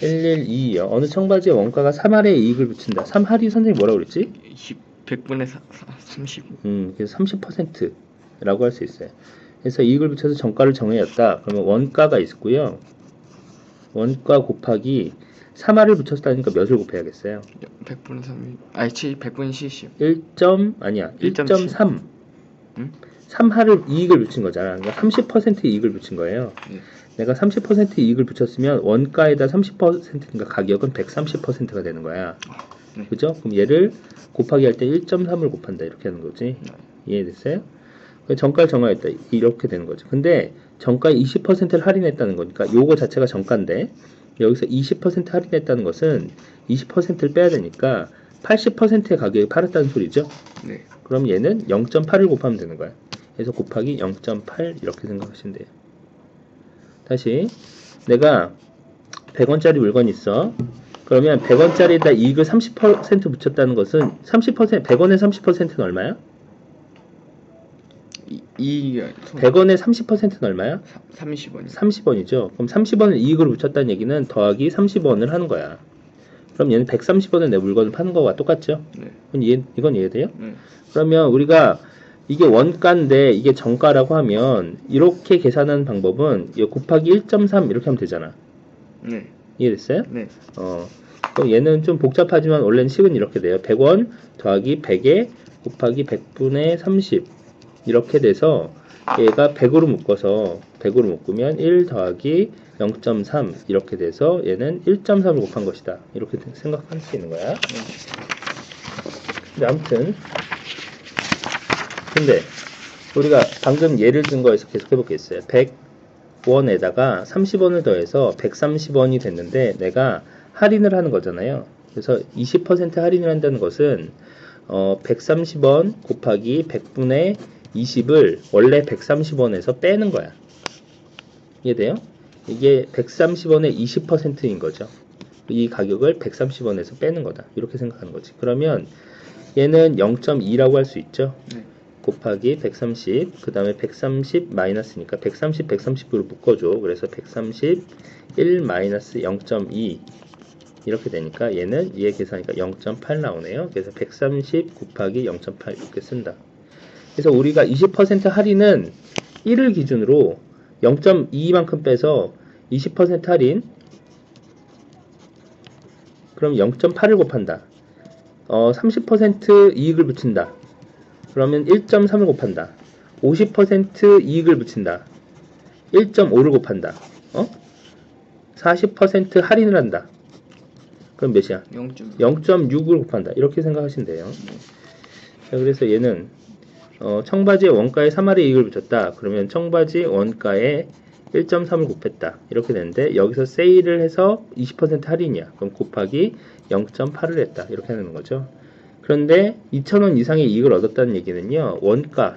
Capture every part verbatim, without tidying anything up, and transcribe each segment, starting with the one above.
일백이십이요. 어느 청바지의 원가가 삼할의 이익을 붙인다. 삼할이 선생님 뭐라고 그랬지? 백분의 삼십. 음, 그래서 삼십 퍼센트라고 할 수 있어요. 그래서 이익을 붙여서 정가를 정해졌다. 그러면 원가가 있고요. 원가 곱하기 삼할을 붙였다니까 몇을 곱해야겠어요? 백분의 삼. 아니, 백분의 칠십. 일. 아니야. 일 점 삼. 응? 삼할을 이익을 붙인 거잖아. 그러니까 삼십 퍼센트 이익을 붙인 거예요. 네. 내가 삼십 퍼센트 이익을 붙였으면 원가에다 삼십 퍼센트니까 가격은 백삼십 퍼센트가 되는 거야. 네. 그죠? 그럼 얘를 곱하기 할 때 일 점 삼을 곱한다. 이렇게 하는 거지. 네. 이해됐어요? 정가를 정하였다. 이렇게 되는 거죠. 근데 정가에 이십 퍼센트를 할인했다는 거니까 요거 자체가 정가인데 여기서 이십 퍼센트 할인했다는 것은 이십 퍼센트를 빼야 되니까 팔십 퍼센트의 가격에 팔았다는 소리죠. 네. 그럼 얘는 영 점 팔을 곱하면 되는 거야. 그래서 곱하기 영 점 팔 이렇게 생각하시면 돼요. 다시 내가 백 원짜리 물건이 있어. 그러면 백 원짜리에다 이익을 삼십 퍼센트 붙였다는 것은 삼십 퍼센트, 백 원에 삼십 퍼센트는 얼마야? 이, 백 원에 삼십 퍼센트는 얼마야? 삼십 원. 삼십 원이죠. 그럼 삼십 원을 이익으로 붙였다는 얘기는 더하기 삼십 원을 하는 거야. 그럼 얘는 백삼십 원에 내 물건을 파는 거와 똑같죠? 네. 이건, 이해, 이건 이해돼요? 네. 그러면 우리가 이게 원가인데 이게 정가라고 하면 이렇게 계산하는 방법은 곱하기 일 점 삼 이렇게 하면 되잖아. 네. 이해됐어요? 네. 어, 그럼 얘는 좀 복잡하지만 원래는 식은 이렇게 돼요. 백 원 더하기 백에 곱하기 백분의 삼십 이렇게 돼서 얘가 백으로 묶어서 백으로 묶으면 일 더하기 영 점 삼 이렇게 돼서 얘는 일 점 삼을 곱한 것이다. 이렇게 생각할 수 있는 거야. 근데 아무튼 근데 우리가 방금 예를 든 거에서 계속 해보겠어요. 백 원에다가 삼십 원을 더해서 백삼십 원이 됐는데 내가 할인을 하는 거잖아요. 그래서 이십 퍼센트 할인을 한다는 것은 어, 백삼십 원 곱하기 백분의 이십을 원래 백삼십 원에서 빼는 거야. 이해돼요? 이게 백삼십 원의 이십 퍼센트인 거죠. 이 가격을 백삼십 원에서 빼는 거다. 이렇게 생각하는 거지. 그러면 얘는 영 점 이라고 할 수 있죠. 네. 곱하기 백삼십, 그 다음에 백삼십 마이너스니까 백삼십, 백삼십으로 묶어줘. 그래서 백삼십일 마이너스 영 점 이 이렇게 되니까 얘는 얘 계산하니까 영 점 팔 나오네요. 그래서 백삼십 곱하기 영 점 팔 이렇게 쓴다. 그래서 우리가 이십 퍼센트 할인은 일을 기준으로 영 점 이만큼 빼서 이십 퍼센트 할인 그럼 영 점 팔을 곱한다. 어, 삼십 퍼센트 이익을 붙인다. 그러면 일 점 삼을 곱한다. 오십 퍼센트 이익을 붙인다. 일 점 오를 곱한다. 어? 사십 퍼센트 할인을 한다. 그럼 몇이야? 영 점 육을 곱한다. 이렇게 생각하시면 돼요. 자, 그래서 얘는 어, 청바지의 원가에 삼할의 이익을 붙였다. 그러면 청바지 원가에 일 점 삼을 곱했다. 이렇게 되는데 여기서 세일을 해서 이십 퍼센트 할인이야. 그럼 곱하기 영 점 팔을 했다. 이렇게 하는 거죠. 그런데 이천 원 이상의 이익을 얻었다는 얘기는요. 원가가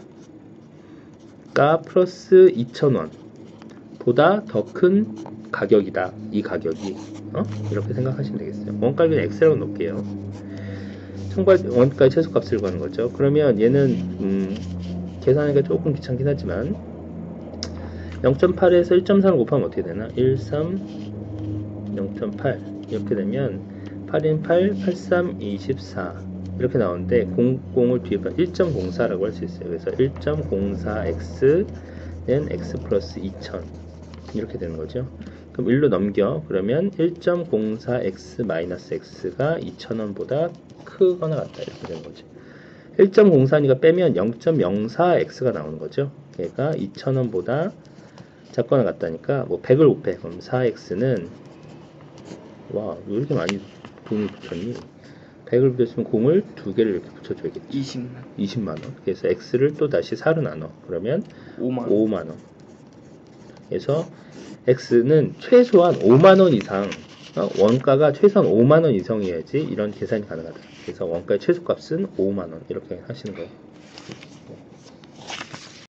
플러스 이천 원 보다 더 큰 가격이다. 이 가격이. 어? 이렇게 생각하시면 되겠어요. 원가를 X라고 놓을게요. 청바지 원가의 최소값을 구하는 거죠. 그러면 얘는 음, 계산하기가 조금 귀찮긴 하지만 영 점 팔에서 일 점 삼을 곱하면 어떻게 되나? 일, 삼, 영 점 팔 이렇게 되면 팔인 팔, 팔삼, 이십사 이렇게 나오는데 공을 뒤에 일 점 공사라고 할 수 있어요. 그래서 일 점 공사 x는 x 플러스 이천 이렇게 되는 거죠. 그럼 일로 넘겨. 그러면 일 점 공사 x 마이너스 x가 이천 원보다 크거나 같다. 이렇게 되는 거죠. 일 점 공사니까 빼면 영 점 영사 x가 나오는 거죠. 얘가 이천 원보다 작거나 같다니까 뭐 백을 곱해. 그럼 사 엑스는 와, 왜 이렇게 많이 돈을 붙였니? 백을 붙였으면 공을 두 개를 이렇게 붙여줘야겠지. 이십만. 이십만 원. 그래서 x를 또 다시 사로 나눠. 그러면 오만 원. 오만 원. 그래서 x는 최소한 오만 원 이상, 어? 원가가 최소한 오만 원 이상이어야지 이런 계산이 가능하다. 그래서 원가의 최소값은 오만 원 이렇게 하시는 거예요.